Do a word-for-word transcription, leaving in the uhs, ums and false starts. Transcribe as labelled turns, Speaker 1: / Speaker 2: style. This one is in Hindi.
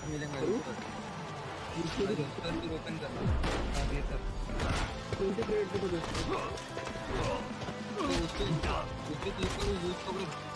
Speaker 1: मिलेंगे उसको भी ओपन करना आगे सर
Speaker 2: ट्वेंटी प्लेट पे तो
Speaker 1: उसके उसके ऊपर यूज करो